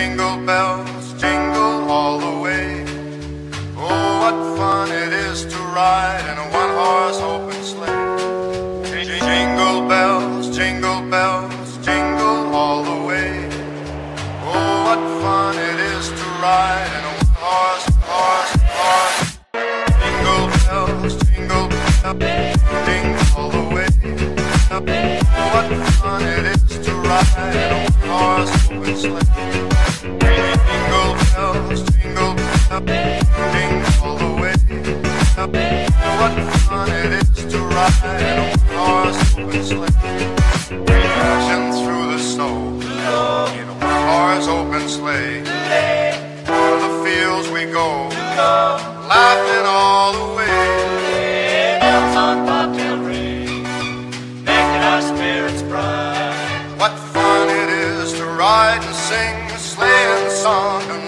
Jingle bells, jingle all the way. Oh, what fun it is to ride in a one-horse open sleigh. Jingle bells, jingle all the way. Oh, what fun it is to ride in a one-horse. Jingle bells, jingle all the way. Oh, what fun it is to ride in a one-horse open sleigh. Jingle bells, jingle all the way. What fun it is to ride in a one-horse open sleigh. Dashing through the snow in a one-horse open sleigh. O'er the fields we go, laughing all the way. Bells on bobtail ring, making our spirits bright. What fun it is to ride and sing a sleighing song.